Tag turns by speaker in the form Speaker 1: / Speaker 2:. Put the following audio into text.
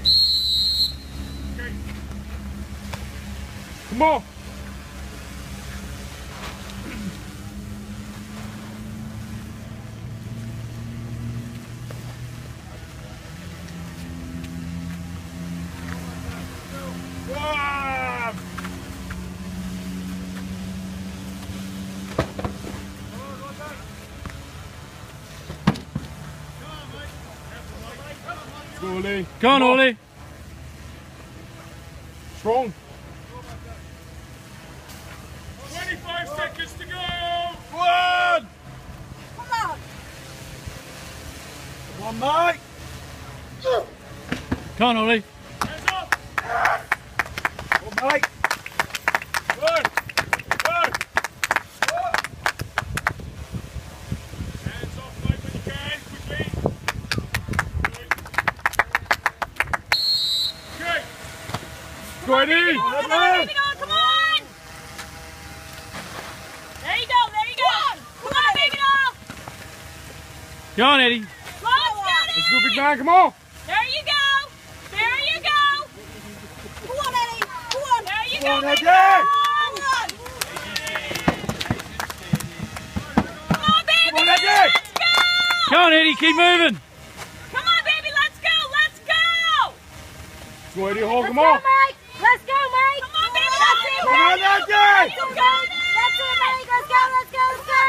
Speaker 1: Come on. Ollie.
Speaker 2: Go on, Ollie.
Speaker 1: Strong.
Speaker 3: 25 seconds to go.
Speaker 1: One.
Speaker 4: Come on.
Speaker 1: Come on, mate.
Speaker 2: Go on, Ollie.
Speaker 3: Hands up.
Speaker 1: Come on, mate.
Speaker 3: Go. Go. Hands off, mate, when you can, quickly. Okay.
Speaker 1: Go, Eddie.
Speaker 4: Come on, baby, come on. There you go, there you go. Come on, baby doll.
Speaker 2: Go on, Eddie.
Speaker 4: Let's get
Speaker 1: Let's go, big man. Come on.
Speaker 4: There you go. There you go. Come on, Eddie. Come on. There you
Speaker 1: Come
Speaker 4: go,
Speaker 1: on,
Speaker 4: baby.
Speaker 1: Eddie.
Speaker 4: Come on, baby.
Speaker 1: Come on, Eddie.
Speaker 4: Let's go.
Speaker 2: Go on, Eddie. Keep moving.
Speaker 4: Come on, baby. Let's go. Let's go.
Speaker 1: Go, Eddie. Hold.
Speaker 4: Let's
Speaker 1: Come
Speaker 4: go,
Speaker 1: on.
Speaker 4: Mike. Let's go, Mike. Come on, baby. That's it,
Speaker 1: Come on,
Speaker 4: Mike.
Speaker 1: Eddie.
Speaker 4: That's it, Mike. Let's go. Let's go. Let's go.